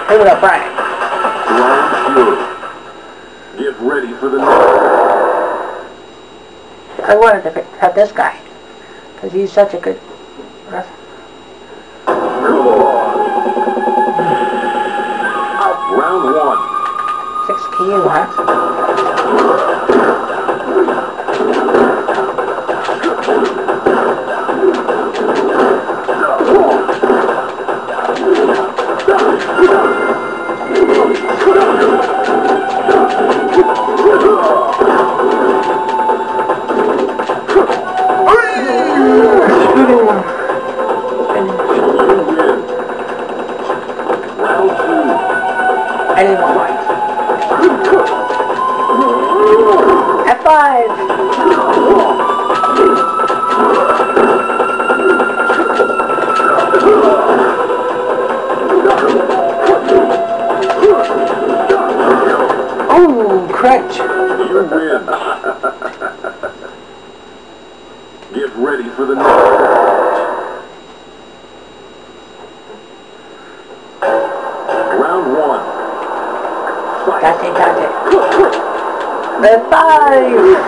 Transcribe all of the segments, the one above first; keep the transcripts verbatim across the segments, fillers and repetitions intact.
Hit with a Frank. Round two. Get ready for the next. I wanted to pick, have this guy because he's such a good wrestler. Round one. Six key what? I didn't want mine. F five! Oh, crunch! You win. Get ready for the next. Got it, got it. The five!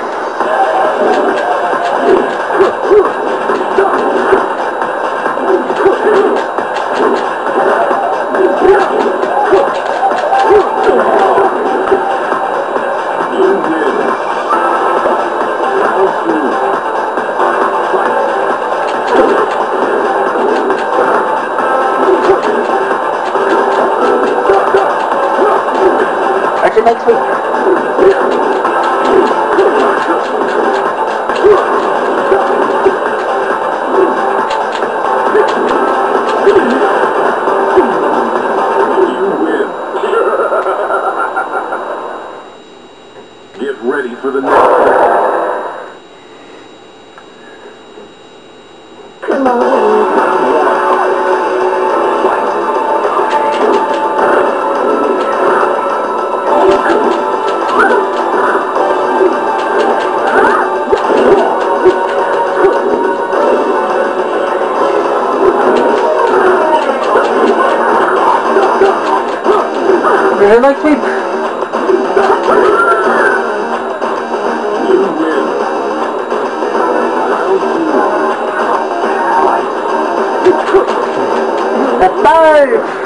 Actually, next week. Get ready for the next. Come on. Really like sweep. The five.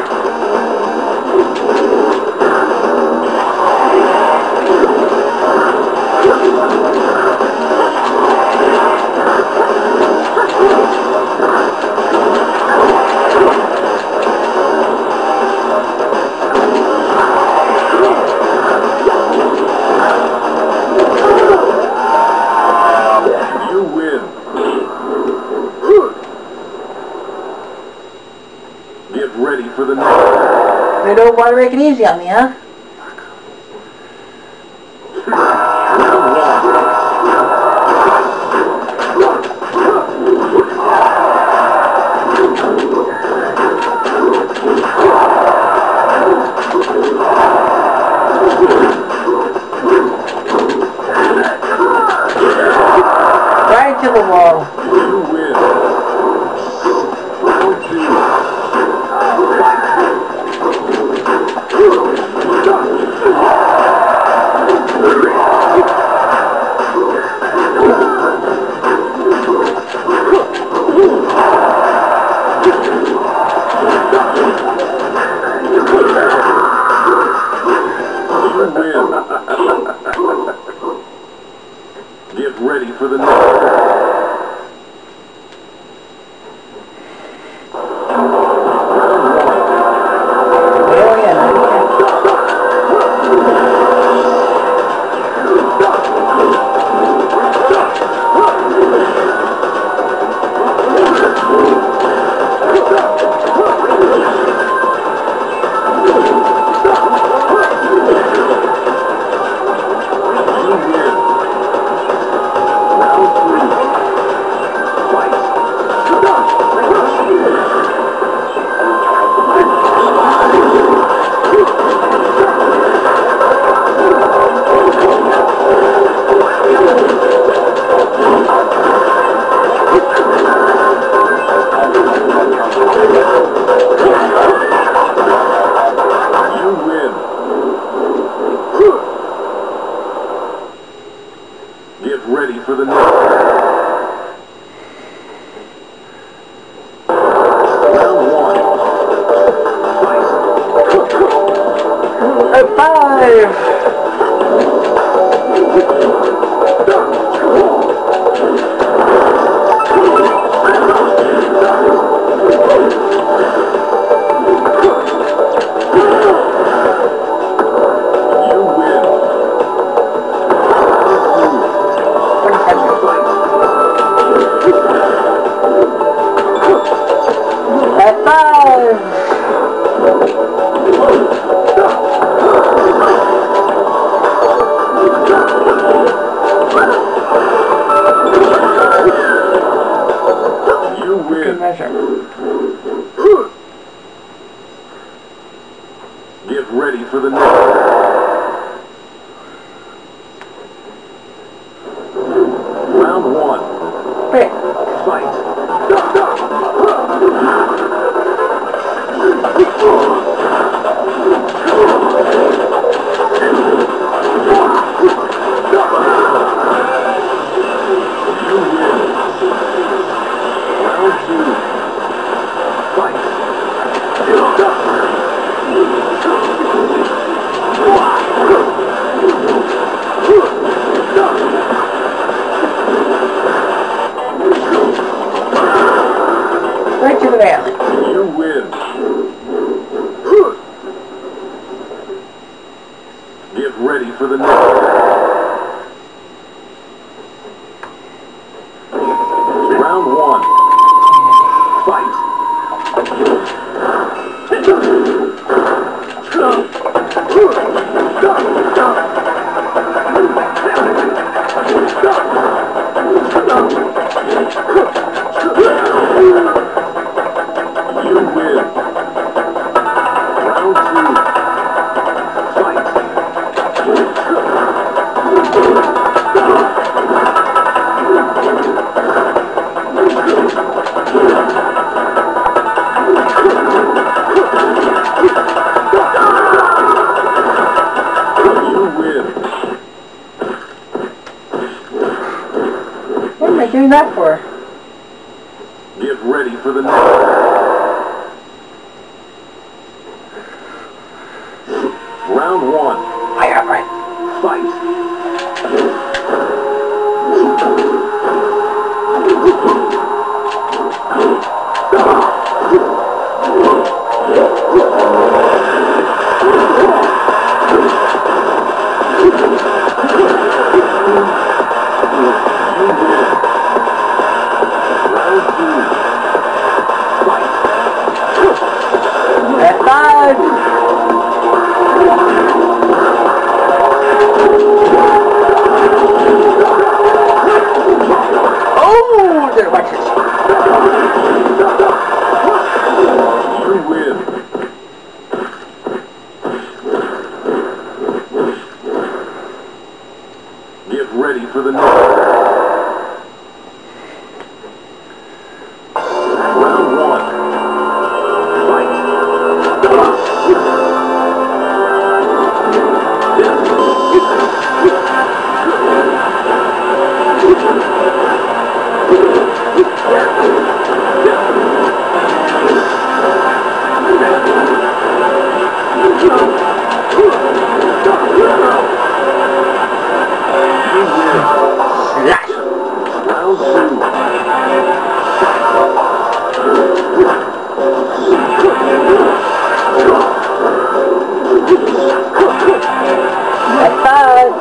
Get ready for the next. They don't want to make it easy on me, huh? Right to the wall. You win. Round two. Get ready for the next. Round Get ready for the next. Round one. Wait. Fight. Right to the railing. You win. Get ready for the next. Round one. Fight. You win. Round two. Fight. You win. What am I doing that for? Get ready for the next. Round one. Fire up, right. Fight. Round two. Fight. F five. Oh, did it watch this? You win. Get ready for the next. Round one. Fight. You win. Slash. Round two. F five.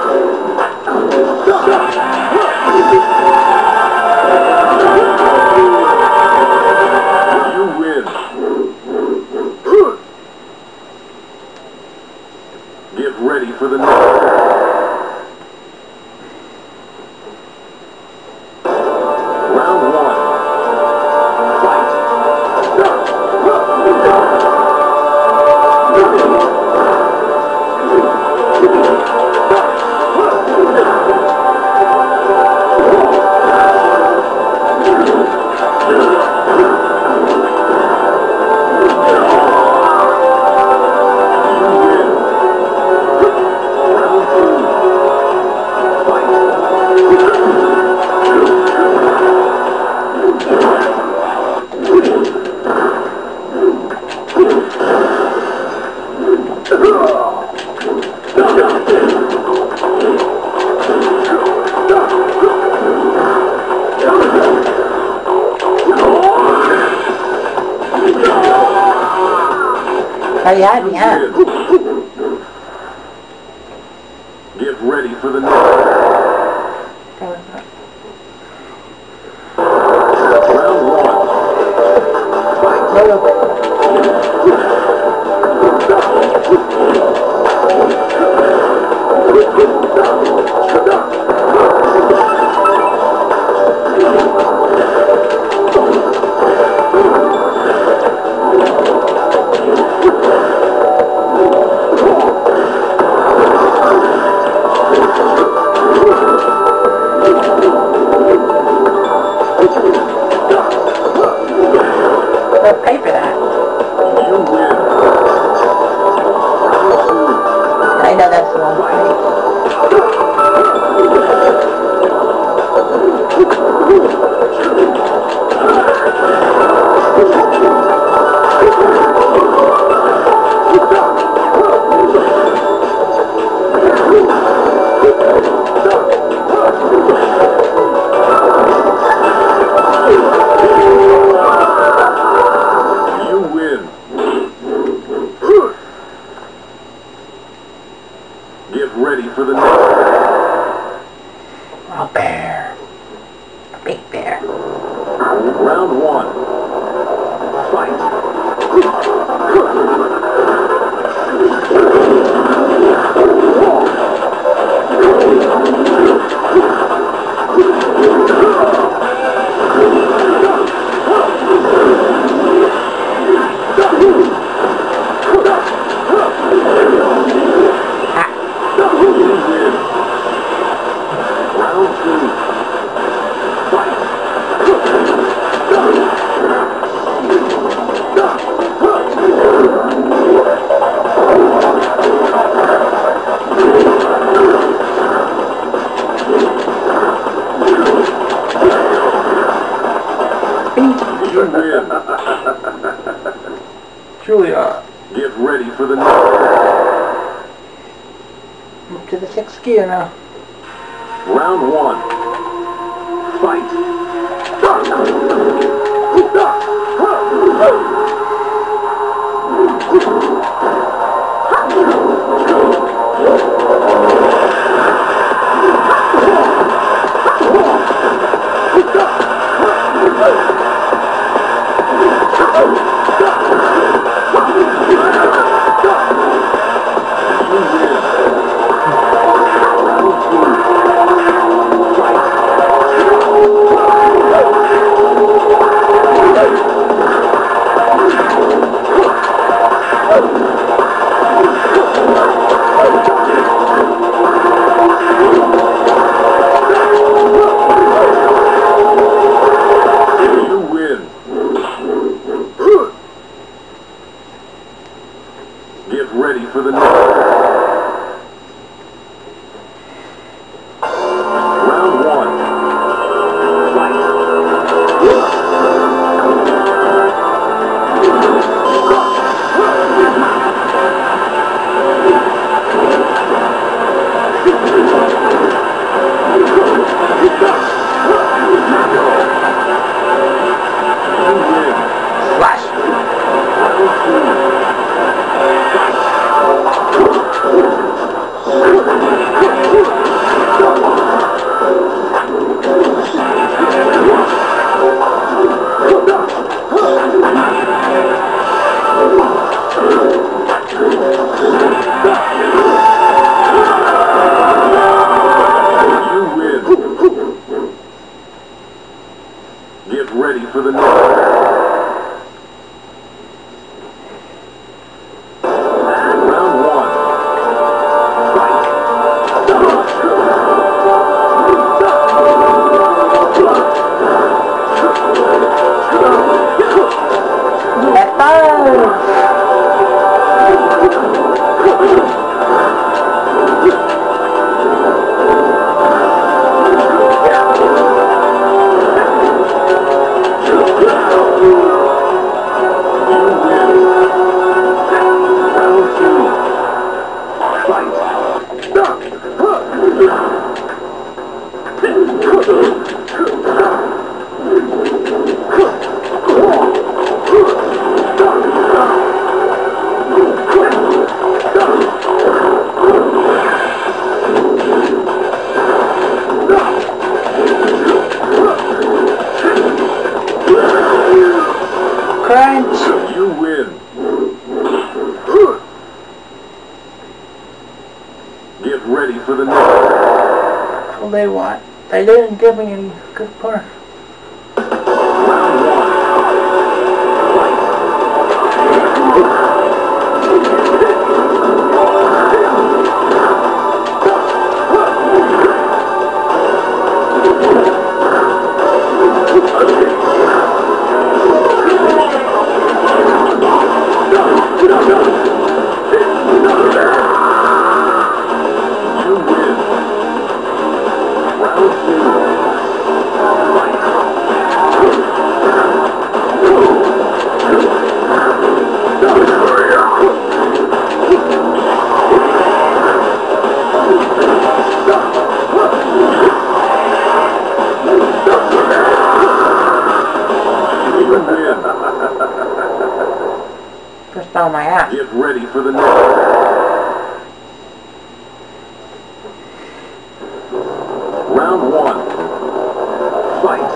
You win. Get ready for the next. Round one. Fight. Oh, you had me, huh? Get ready for the next. Round one. Fight. pay for that. You win. I know that's the wrong way. Get ready for the next. A bear. A big bear. Round one. Fight. Truly not. Get ready for the next. Up to the sixth gear now. Round one. Fight. Get ready for the next. Round one. Get ready for the next. Round one. Fight. Let go. Crunch. You win. Get ready for the next. That's what they want. They didn't give me any good part. Round one. Just on my ass. Get ready for the next. Round one. Fight.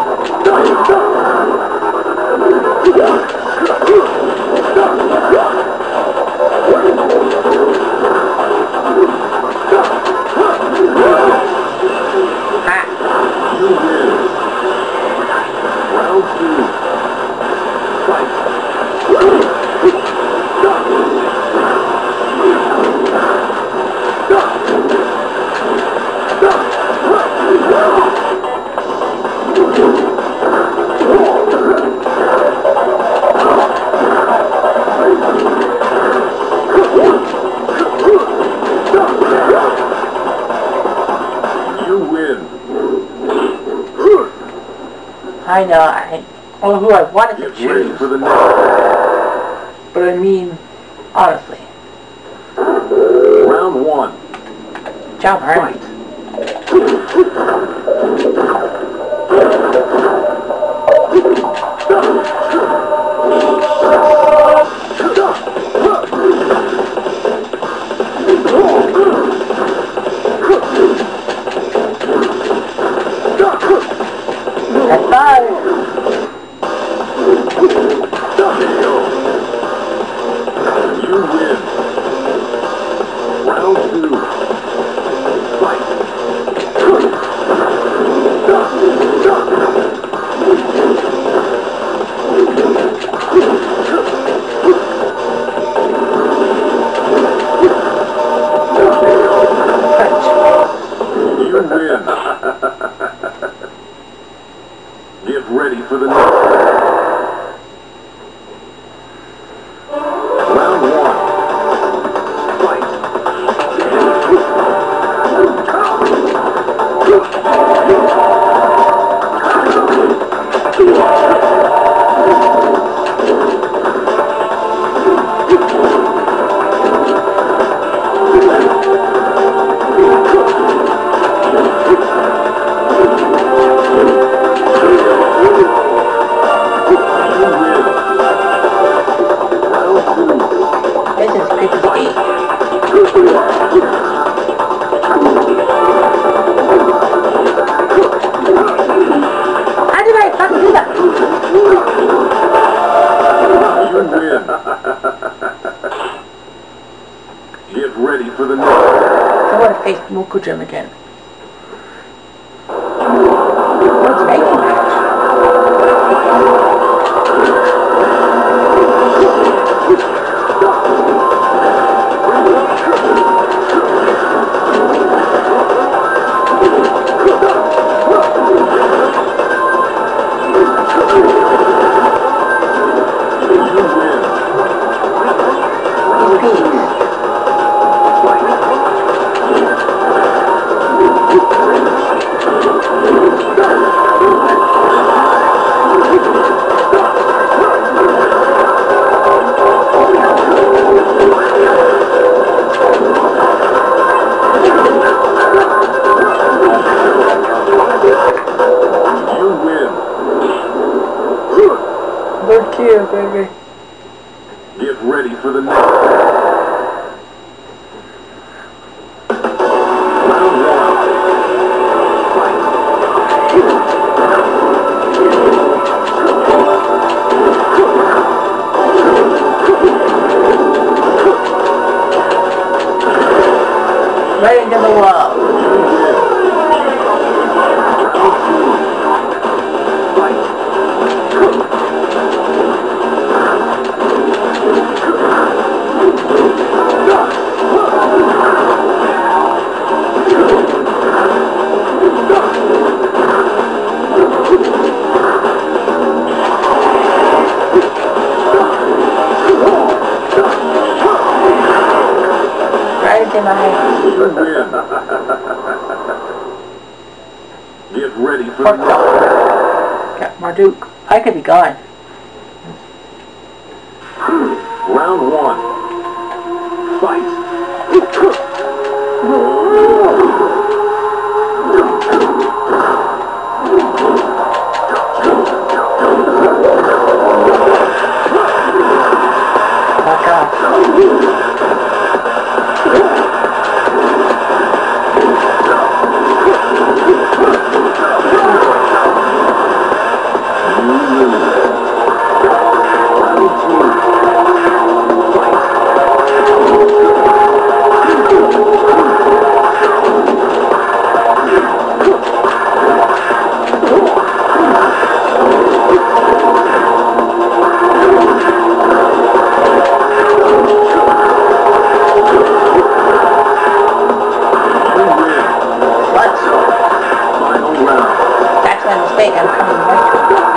You win. Round two. Fight. You win. I know, I or who I wanted to Get ready choose. for the next. But I mean, honestly. Round one. Job hard. Fight. That's five. You win. Round two. Fight. You win. Get ready for the next. Round one. Fight. This is fifty-eight. How did I fucking do that? You win. Get ready for the next. I want to face Mokujin again. What's making match? Good kill, baby. Get ready for the next. Round one. Fight. Right into the wall. Right into my You win. Get ready for Fuck the next. off. Got Marduk. I could be gone. Round one. Fight. I'm coming right to it.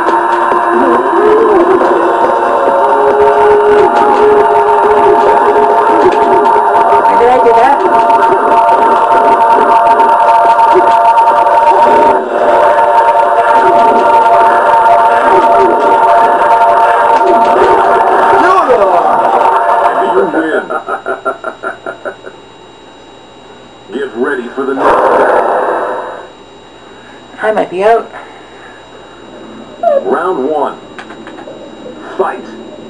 Why did I do that? You win. Get ready for the next. I might be out. Round one. Fight.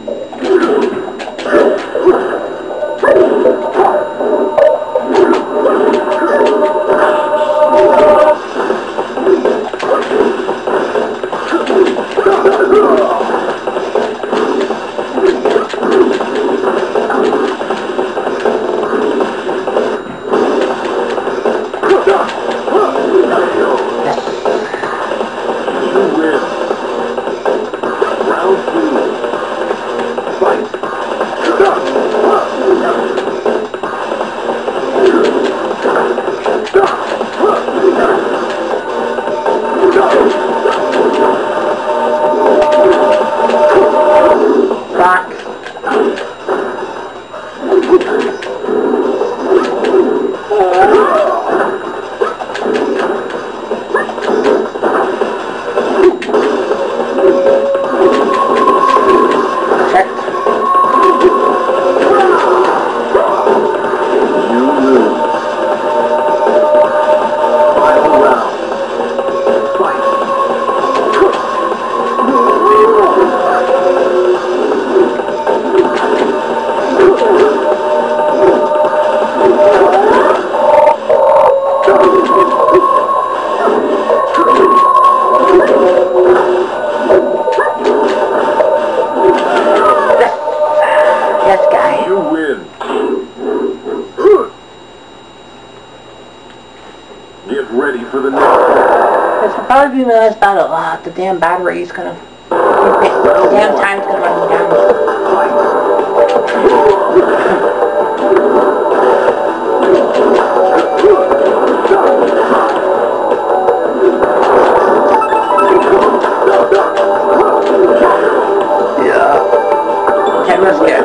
Get ready for the next. This will probably be my last battle. Ah, the damn battery's gonna. The damn time's gonna run me down. Yeah. Can't risk it.